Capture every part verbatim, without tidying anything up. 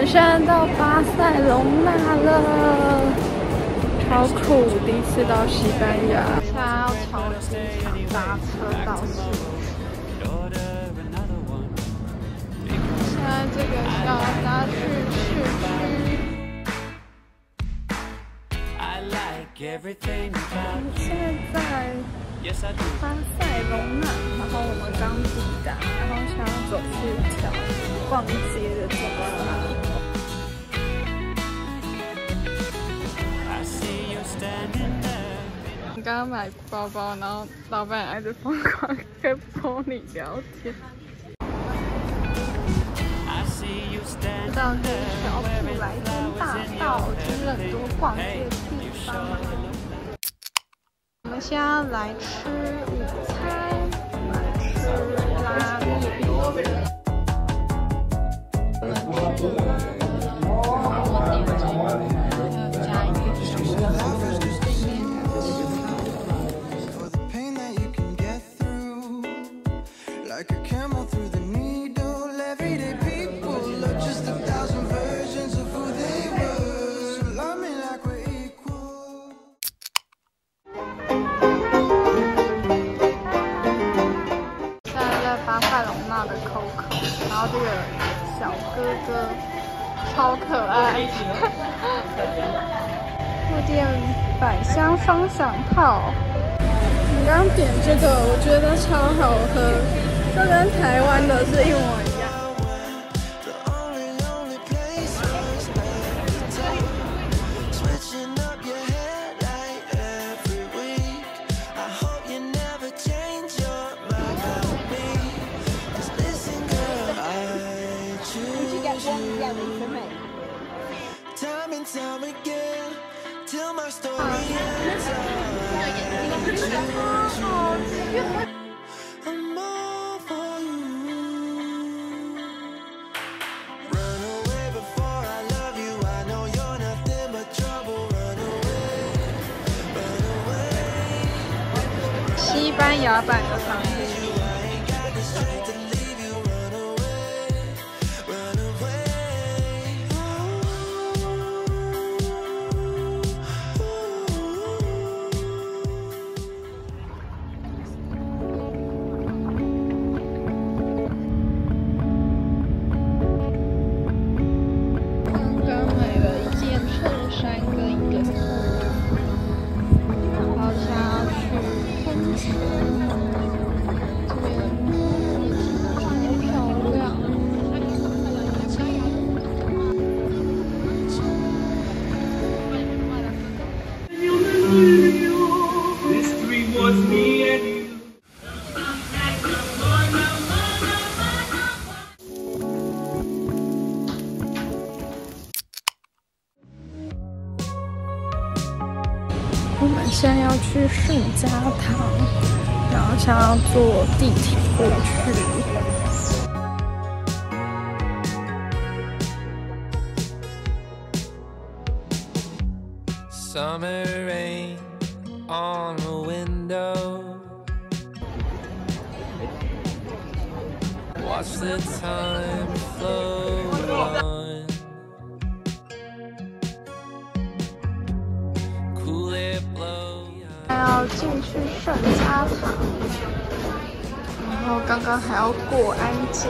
们现在到巴塞隆纳了，超酷！第一次到西班牙。现在要从机场搭车到市区。现在这个是要搭去市区。我们现在在巴塞隆纳，然后我们刚抵达，然后想要走去一条逛街的地方。我刚刚买包包，然后老板还在疯狂跟 Pony 聊天。到这个小普莱登大道，就是很多逛街的地方。我们现在来吃午餐，来吃拉面。我点这个，还有加一个小小的对面巴塞隆纳的 Coco， 然后这个小哥哥超可爱。这店百香双响炮，我刚刚点这个，我觉得超好喝，就跟台湾的是一模一样。西班牙版的长颈鹿。我们现在要去圣家堂，然后想要坐地铁过去。Summer rain on the window. Watch the time flow on. Cool it blow. 要进去圣家堂，然后刚刚还要过安检。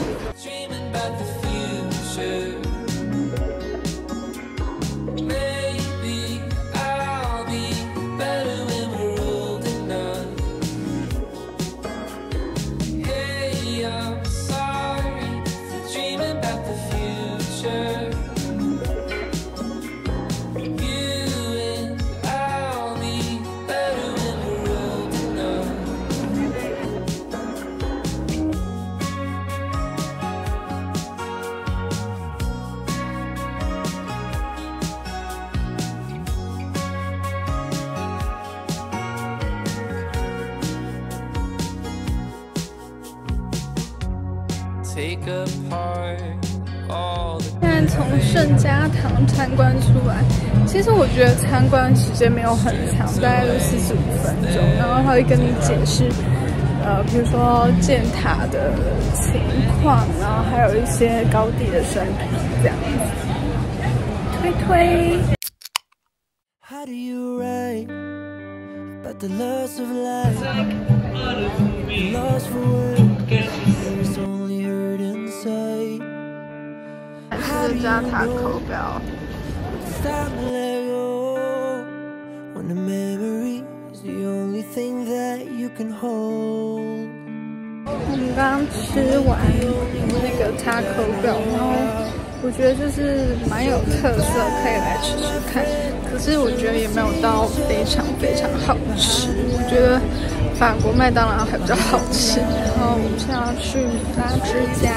现在从圣家堂参观出来，其实我觉得参观时间没有很长，大概就四十五分钟。然后他会跟你解释呃，比如说建塔的情况，然后还有一些高地的生态这样子。推推。How do you write about the loss of life? Lost for words, there's only hurt inside. 还是加塔口表。Stop and let go when the memory is the only thing that you can hold. 我们刚刚吃完那个塔口表，然后我觉得就是蛮有特色，可以来吃吃看。可是我觉得也没有到非常非常好吃，我觉得法国麦当劳还比较好吃。然后我们现在要去米拉之家。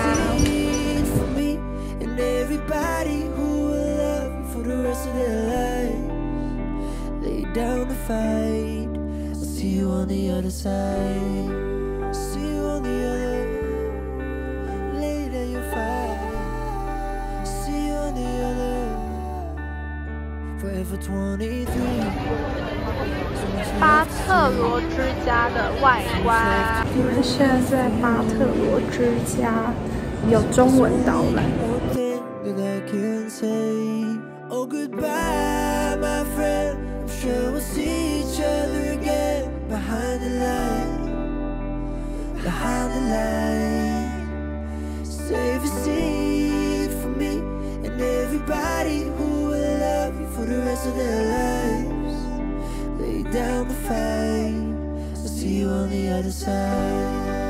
巴特罗之家的外观，我们现在在巴特罗之家，有中文导览。For the rest of their lives, lay down the fight. I'll see you on the other side.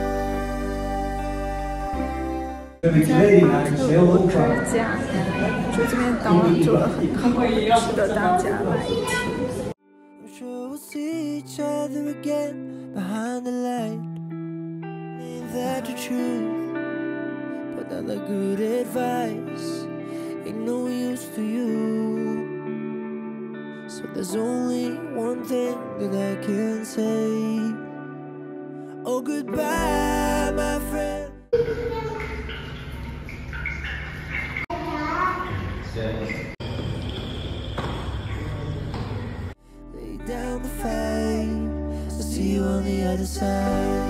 在巴特罗之家，就这边导览做得很好，值得大家来听。I'm sure we'll see each other again behind the light. Ain't that the truth? But not the good advice. Ain't no use to you. So there's only one thing that I can say. Oh, goodbye, my friend. Lay down the fight. I'll see you on the other side.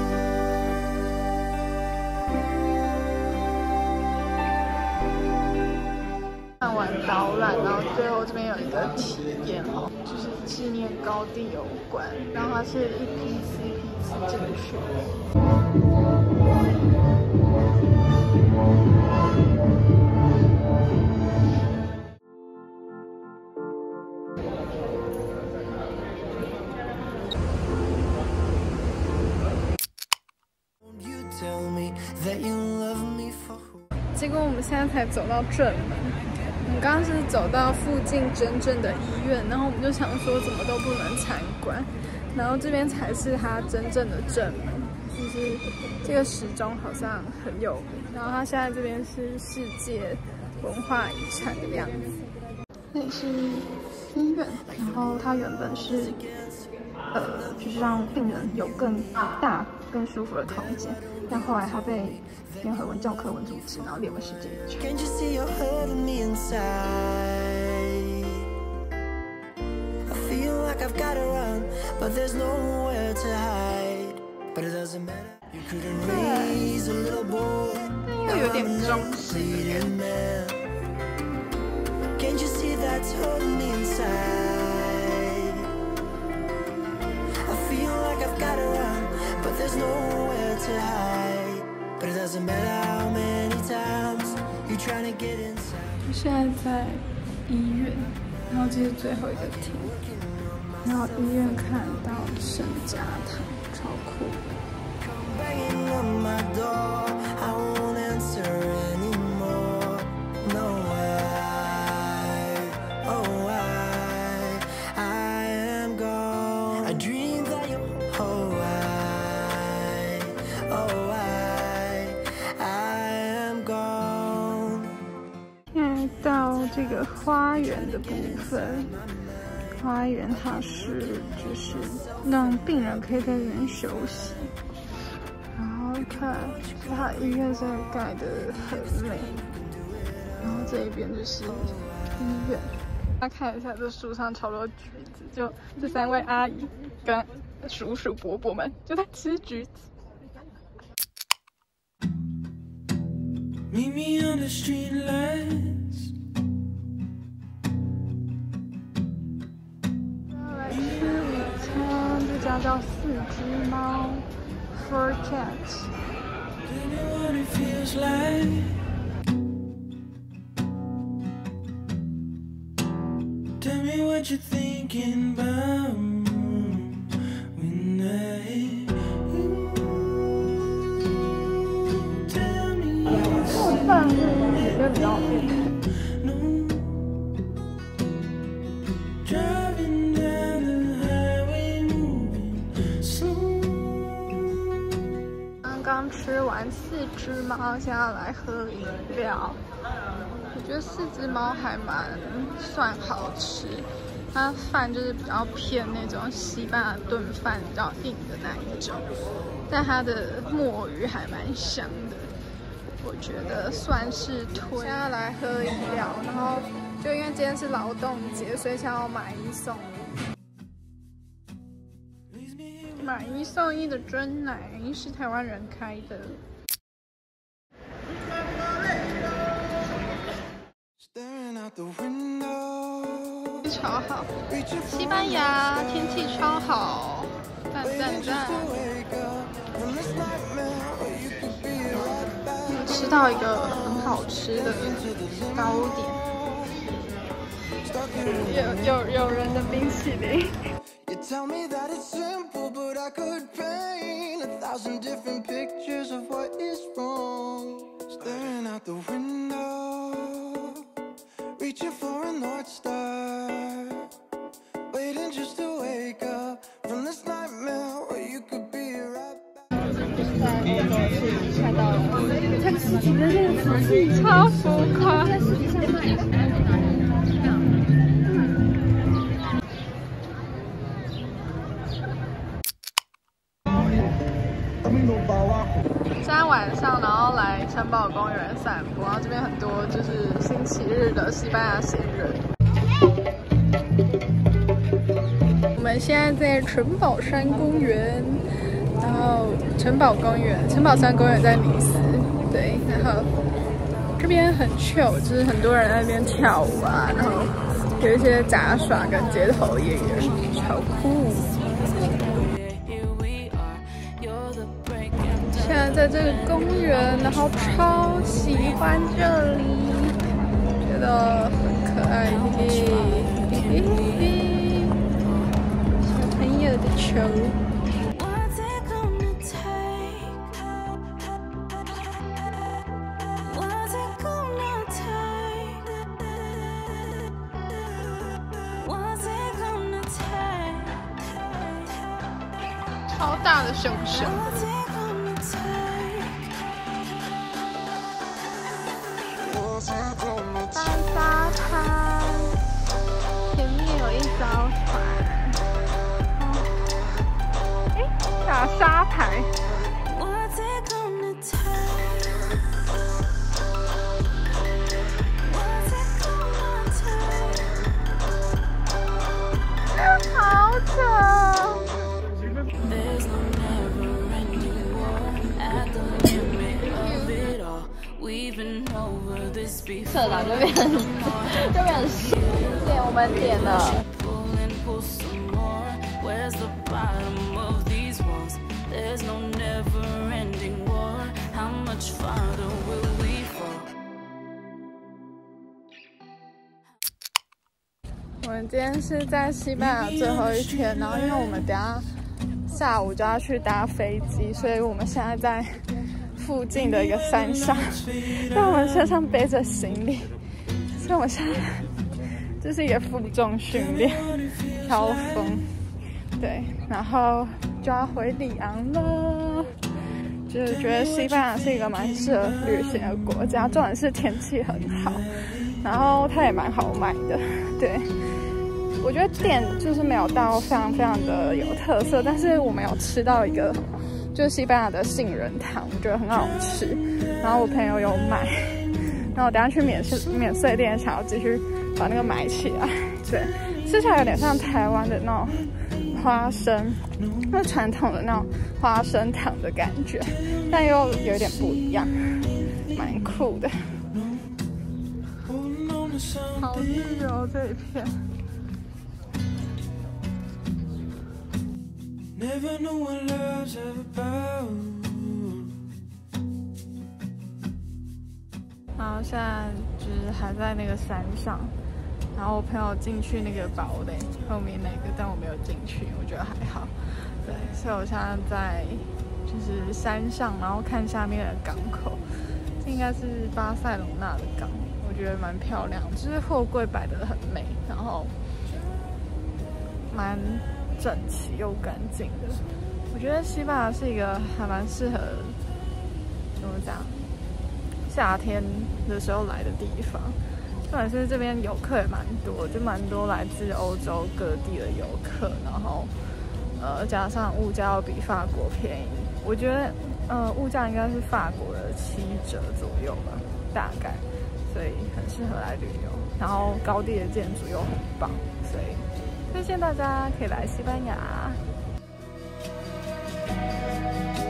看完导览，然后最后这边有一个体验哦，就是纪念高地有关，然后它是一批次一批次进去。结果我们现在才走到正门。我们刚刚是走到附近真正的医院，然后我们就想说怎么都不能参观，然后这边才是它真正的正门，就是这个时钟好像很有名，然后它现在这边是世界文化遗产的样子。这里是医院，然后它原本是呃，就是让病人有更大、更舒服的空间，但后来它被联合文教科文组织，然后列为世界遗产。又有点中式的感觉。Can't you see that's holding me inside? I feel like I've got to run, but there's nowhere to hide. But it doesn't matter how many times you're trying to get inside. 我现在在医院，然后这是最后一个厅，然后医院看到圣家堂，超酷。Banging on my door, I won't answer anymore. No way.到这个花园的部分，花园它是就是让病人可以在这边休息，然后看它医院现在盖得很美，然后这一边就是医院。大家看一下，这树上超多橘子，就这三位阿姨跟叔叔伯伯们就在吃橘子， Meet me under street lights. 来吃午餐，这家叫四只猫 ，Fur Cat。 Tell me what it feels like. Tell me what you're thinking about when I. Tell me. 做饭也就比较便宜。 Driving down the highway, moving slow. 刚刚吃完四只猫，现在来喝饮料。我觉得四只猫还蛮算好吃，它饭就是比较偏那种西班牙炖饭，比较硬的那一种，但它的墨鱼还蛮香的，我觉得算是推。现在来喝饮料，然后就因为今天是劳动节，所以想要买一送一。 买一送一的珍奶是台湾人开的，超好。西班牙天气超好，赞赞赞！吃到一个很好吃的糕点，有有有人的冰淇淋。 You tell me that it's simple, but I could paint a thousand different pictures of what is wrong. Staring out the window, reaching for a North Star, waiting just to wake up from this nightmare where you could be right back. 看到了，看实体的那个实体超浮夸。 现在晚上，然后来城堡公园散步，然后这边很多就是星期日的西班牙闲人。我们现在在城堡山公园，然后城堡公园、城堡山公园在尼斯，对，然后这边很 chill， 就是很多人在那边跳舞啊，然后有一些杂耍跟街头艺人，超酷。 现在在这个公园，然后超喜欢这里，觉得很可爱，嘿嘿嘿嘿，小朋友的球。超大的熊熊。 在沙滩前面有一艘船，哎、哦，打沙排。好扯！ 社长就变成就变成十点，我们点了。我们今天是在西班牙最后一天，然后因为我们等下下午就要去搭飞机，所以我们现在在 附近的一个山上，但我们身上背着行李，所以我现在这是一个负重训练，超疯，对，然后就要回里昂了。就是觉得西班牙是一个蛮适合旅行的国家，重点是天气很好，然后它也蛮好买的，对。 我觉得店就是没有到非常非常的有特色，但是我们有吃到一个就是西班牙的杏仁糖，我觉得很好吃。然后我朋友有买，然后我等下去免税免税店想要继续把那个买起来。对，吃起来有点像台湾的那种花生，那传统的那种花生糖的感觉，但又有点不一样。 蛮酷的。好绿哦，这一片。然后现在就是还在那个山上，然后我朋友进去那个堡垒后面那个，但我没有进去，我觉得还好。对，所以我现在在就是山上，然后看下面的港口，这应该是巴塞隆纳的港，我觉得蛮漂亮，就是货柜摆得很美，然后蛮整齐又干净的。我觉得西班牙是一个还蛮适合怎么讲？夏天的时候来的地方，重点是这边游客也蛮多，就蛮多来自欧洲各地的游客，然后呃加上物价要比法国便宜，我觉得呃物价应该是法国的七折左右吧，大概，所以很适合来旅游。然后高地的建筑又很棒，所以推荐大家可以来西班牙。